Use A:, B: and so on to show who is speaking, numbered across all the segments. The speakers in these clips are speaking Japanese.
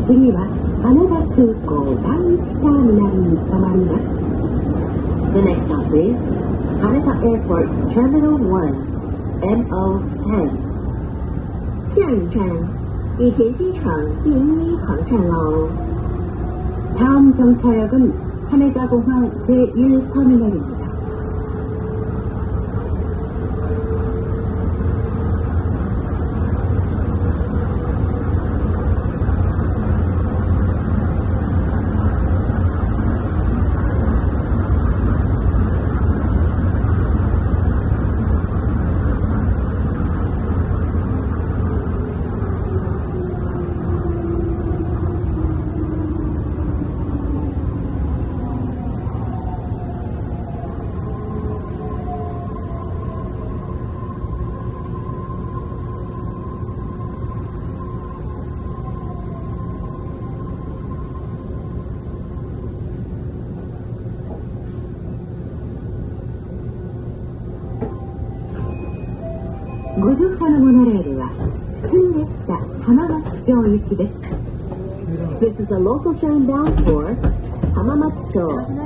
A: 次は羽田空港第1ターミナルに停まります。
B: The next stop is Haneda Airport Terminal 1, NO10.
C: 下一站，羽田机场第一航站楼。
A: 다음 정차역은 하네다공항 제1터미널입니다.ご乗車のモノレールは普通列車浜松町行きです。
B: This is a local train bound for Hamamatsucho.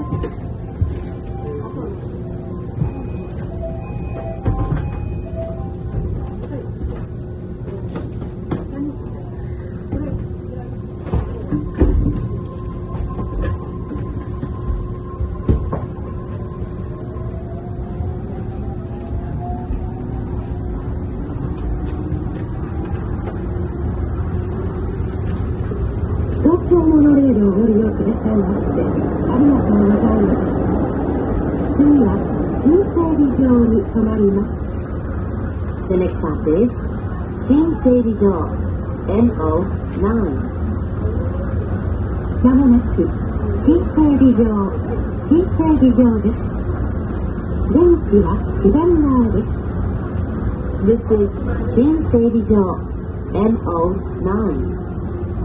A: 東京モノレールをご利用くださいましてありがとうございます。次は新整備場に停まります。
B: The next stop is Shinseibijo, NO9.
A: まもなく新整備場です。出口は左側です。
B: This is Shinseibijo, NO9.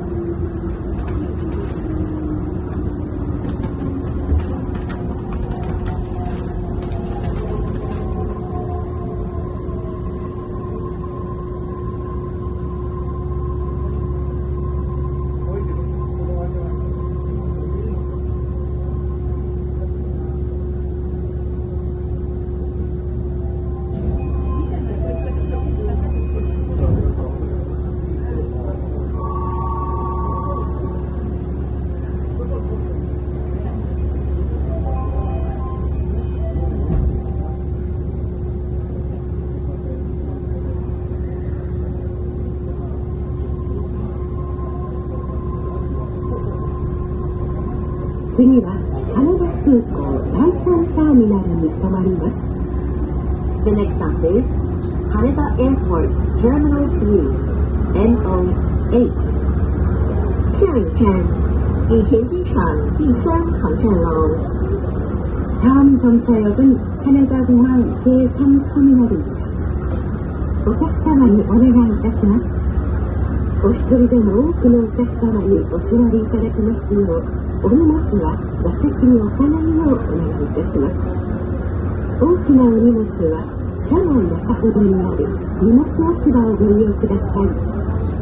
A: 次は羽田空港第3ターミナルに停まります。
B: The next stop is Haneda Airport Terminal 3, NO8.
C: 下一站，羽田机场第3航站楼。
A: 다음 정차역은 하네다공항 제3터미널입니다. お客様にお願いいたします。お一人でも多くのお客様にお座りいただきますよう、お荷物は座席に置かないようお願いいたします。大きなお荷物は車内中ほどにある荷物置き場をご利用ください。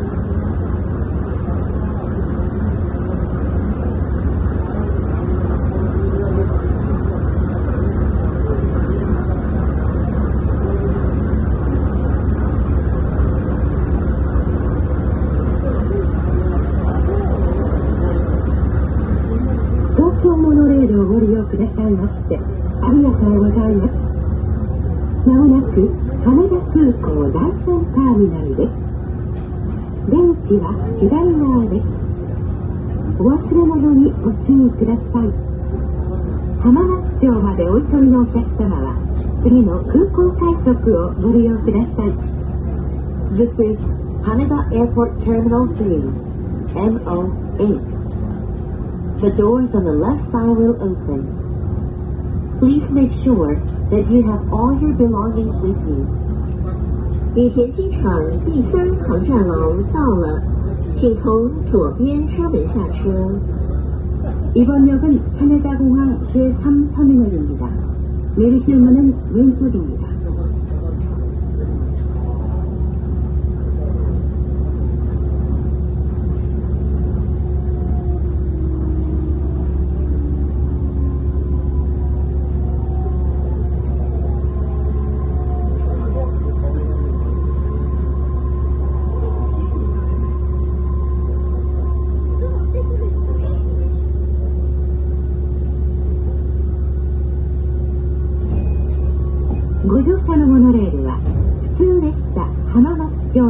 A: モノレールをご利用くださいましてありがとうございます。まもなく羽田空港第3ターミナルです。出口は左側です。お忘れ物にご注意ください。浜松町までお急ぎのお客様は次の空港快速をご利用ください。
B: This is Haneda Airport Terminal 3, NO8. The doors on the left side will open. Please make sure that you have all your belongings with you.
C: 羽田机场第3航站楼到了，请从左边车门下车。
A: 이번 역은 하네다공항 제3터미널입니다. 내리실 문은 왼쪽입니다.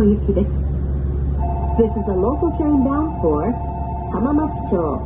A: 行きです。
B: This is a local train bound for 浜松町。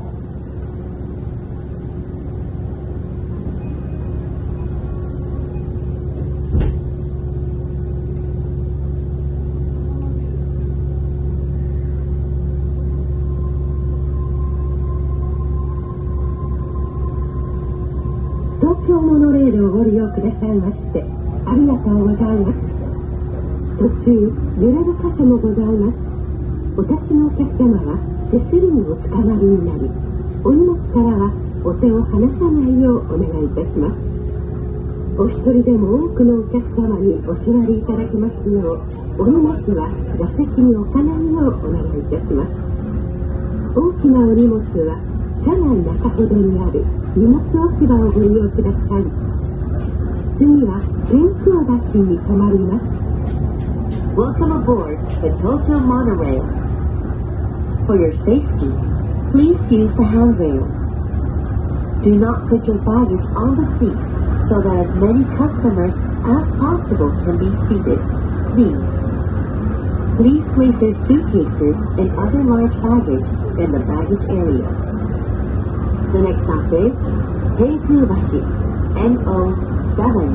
A: 東京モノレールをご利用くださいましてありがとうございます。途中揺れる箇所もございます。お立ちのお客様は手すりにおつかまりになり、お荷物からはお手を離さないようお願いいたします。お一人でも多くのお客様にお座りいただきますよう、お荷物は座席に置かないようお願いいたします。大きなお荷物は車内中ほどにある荷物置き場をご利用ください。次は天空橋に停まります。
B: Welcome aboard the Tokyo Monorail. For your safety, please use the handrails. Do not put your baggage on the seat so that as many customers as possible can be seated, please. Please place your suitcases and other large baggage in the baggage areas. The next stop is Teikubashi, NO7.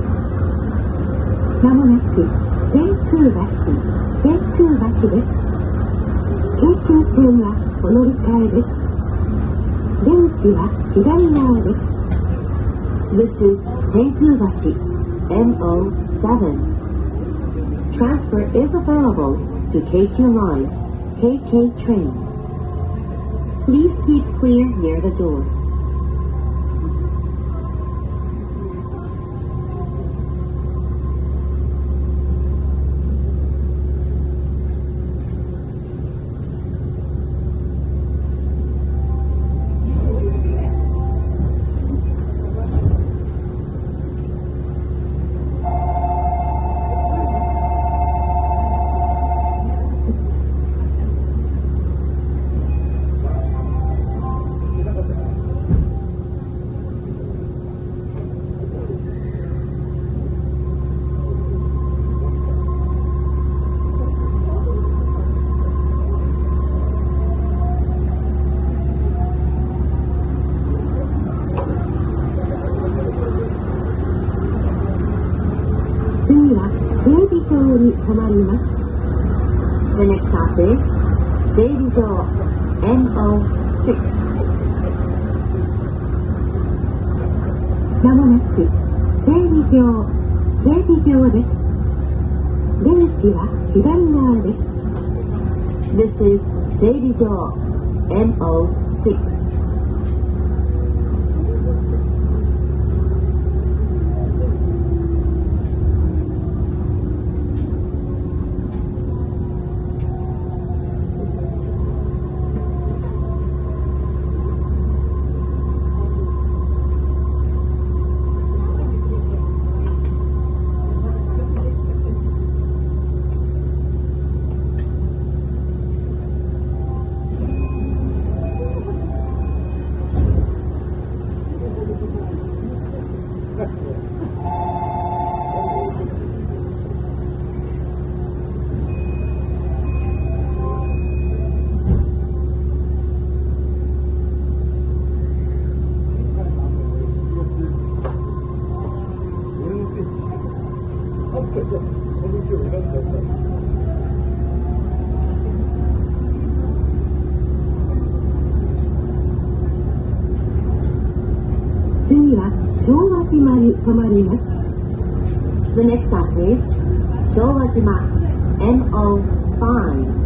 A: まもなく天空橋です。京急線はお乗り換えです。出口は左側です。
B: This is Teikubashi, NO7. Transfer is available to KQ Line, KK Train. Please keep clear near the doors.
A: 次は整備場に停まります。
B: The next stop is 整備場 NO6.
A: まもなく整備場です。出口は左側です。
B: This is 整備場 NO6.
A: 次は昭和島に停まります。
B: The next stop is 昭和島 NO5.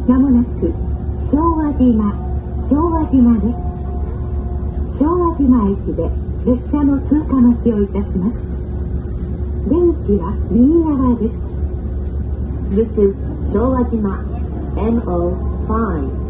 A: まもなく昭和島です。昭和島駅で列車の通過待ちをいたします。出口は右側です。
B: This is 昭和島 NO5.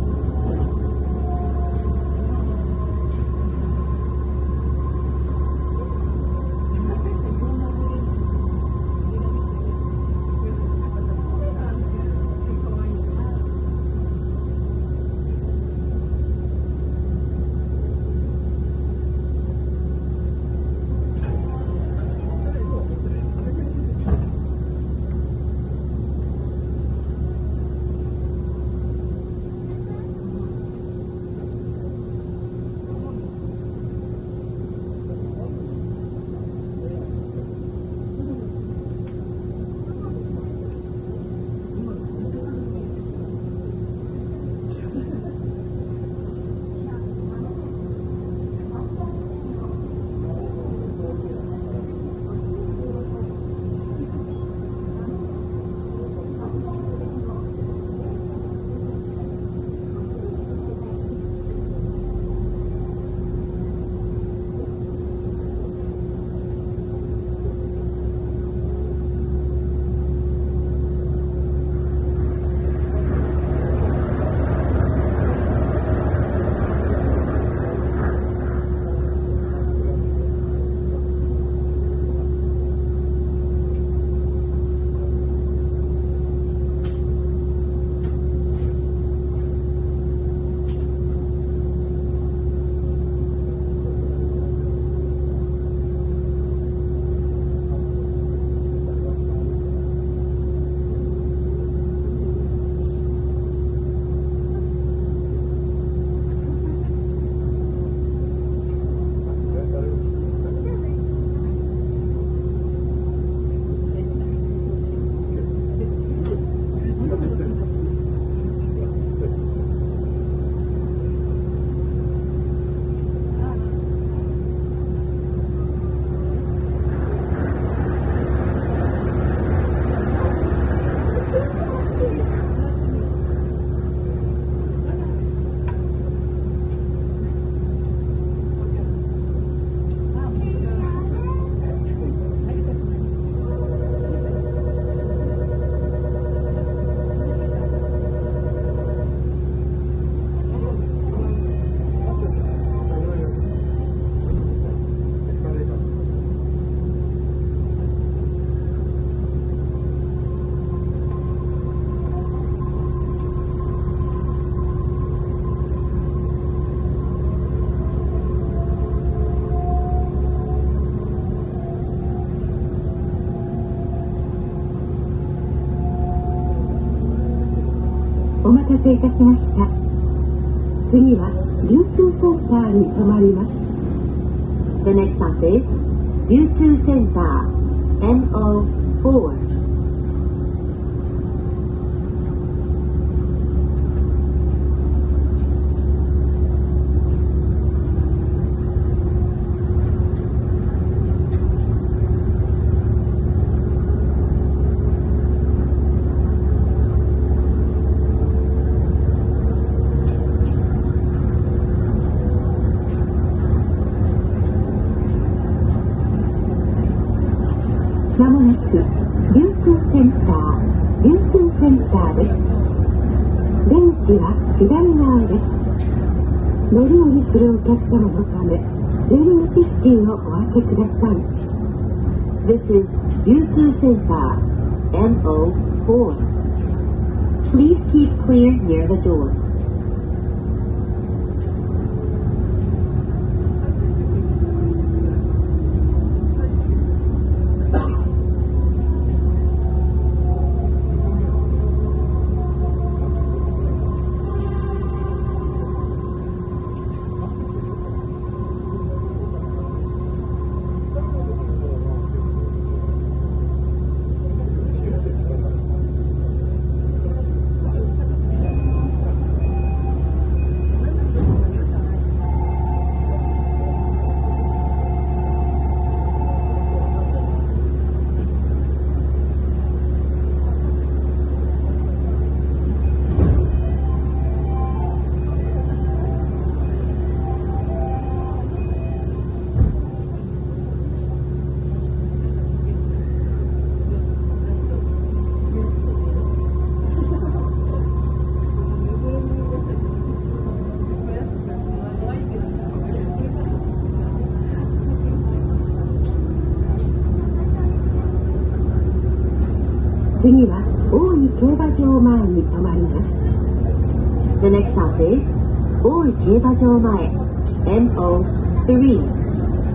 A: お待たせいたしました。次は流通センターに停まります。
B: The next stop is 流通センター NO4.
A: まもなく流通センターです。出口は左側です。乗り降りするお客様のため出入り口付近をお開けください。
B: This is 流通センター NO4. Please keep clear near the doors.
A: ま次は大井競馬場前に停まります。
B: The next stop is 大井競馬場前 NO3.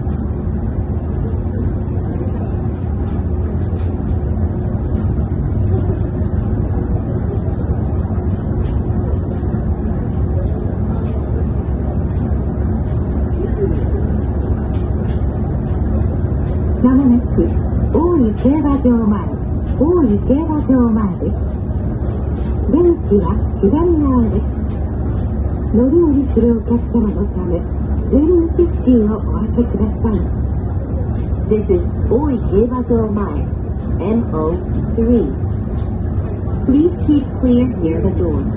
A: まもなく大井競馬場前、大井競馬場前です。出口は左側です。乗り降りするお客様のため出入口付近をお開けください。
B: This is 大井競馬場前 NO3. Please keep clear near the doors.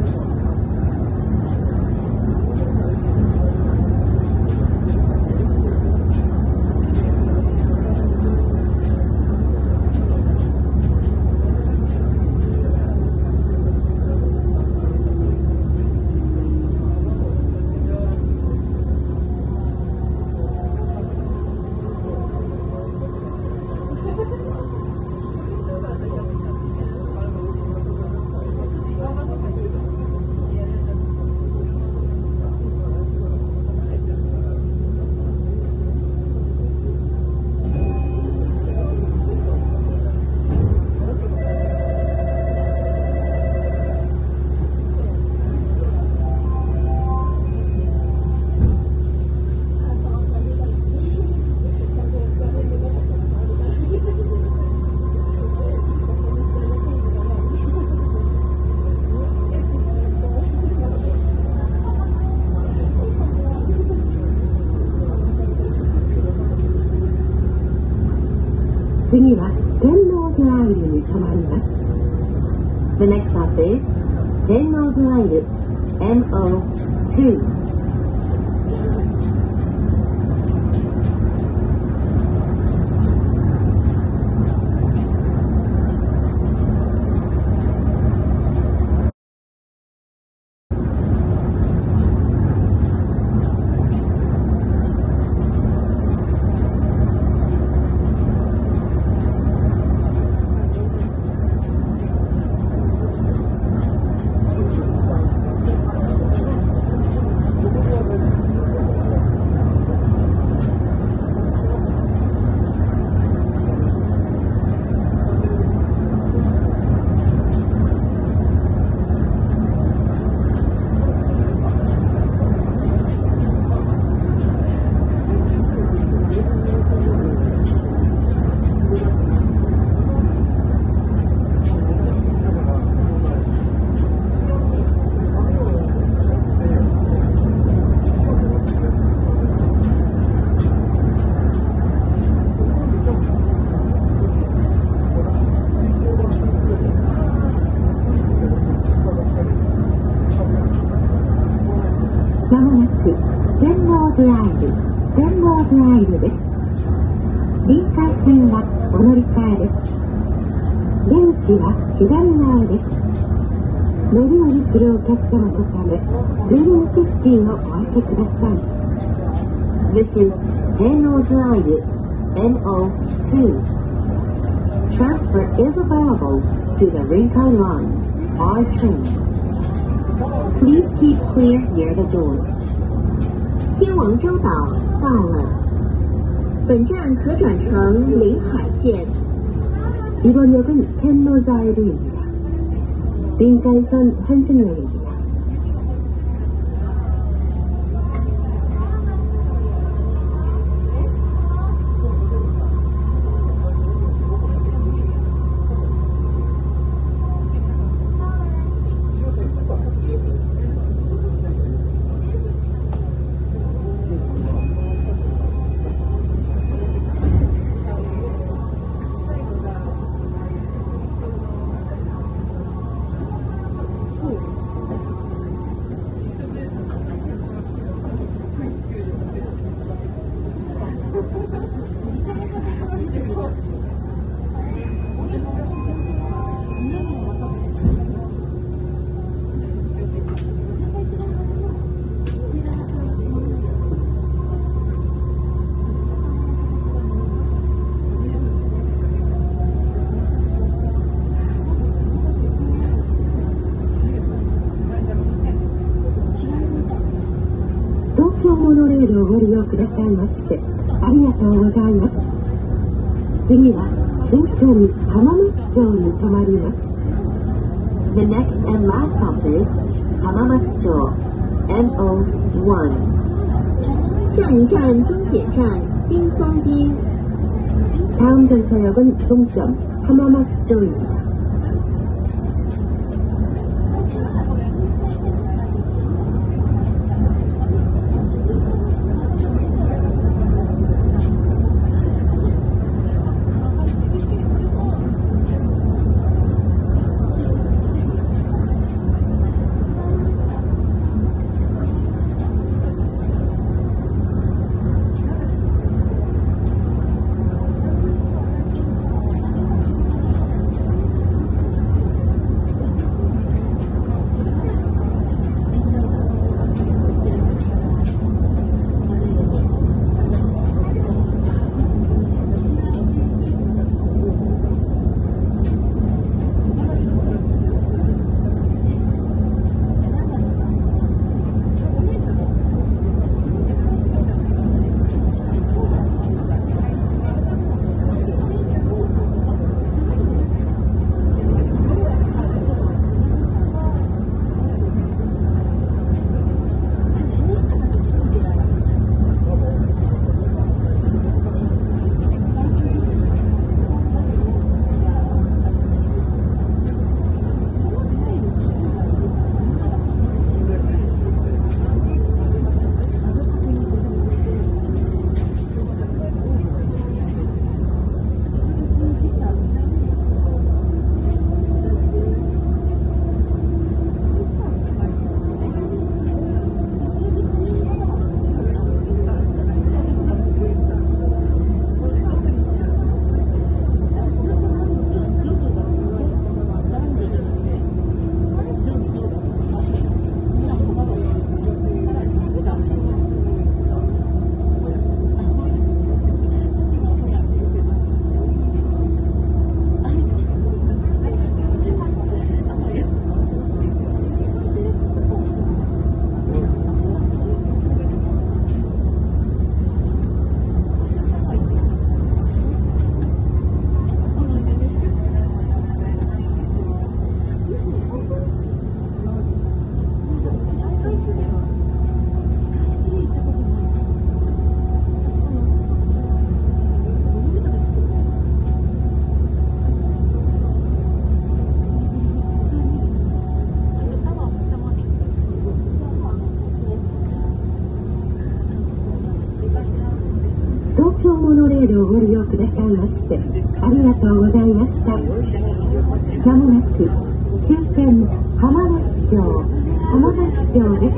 A: 次は天王洲アイルに停まります。
B: The next stop is 天王洲アイル NO2.
A: まもなく天王洲アイル、天王洲アイルです。臨海線はお乗り換えです。出口は左側です。乗り降りするお客様のため出入口付近をお開けください。
B: This is 天王洲アイル NO2. Transfer is available to the Rinkai Line, R train. Please keep clear near the doors.
C: 天王洲岛到了，本站可转乘临海线。
A: 이번 역은 텐노즈 아이르입니다. 린카이선 환승역입니다. レールをご利用くださいましてありがとうございます。次は新居浜松町に停まります。
B: The next and last stop is Hamamatsucho, NO1.
C: 下一站终点站滨松町.
A: 다음 전차역은 종점 하마마츠초입니다.東京モノレールをご利用くださいましてありがとうございました。まもなく終点浜松町です。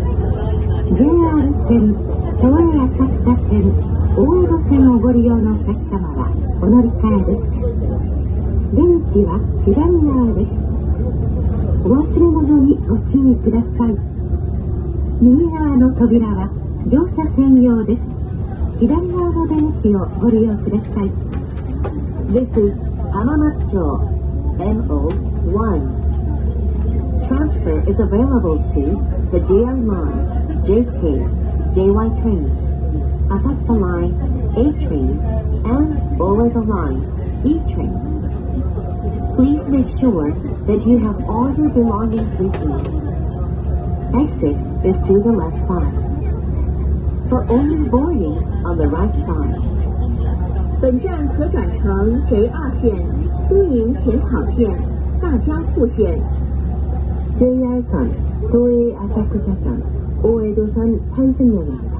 A: JR 線豊谷浅草線大江戸線をご利用のお客様はお乗り換えです。出口は左側です。お忘れ物にご注意ください。右側の扉は乗車専用です。左側の出口をご利用ください。
B: This is Hamamatsucho, NO1. Transfer is available to the JR Line, JK, JY train, Asakusa Line, A train, and Oedo Line, E train. Please make sure that you have all your belongings with you. Exit is to the left side. For only boarding on the right side.
C: 本站可转乘 J2 线、都营浅草线、大江户线。
A: JR 山、都営浅草山、大江戸山単線역입니다.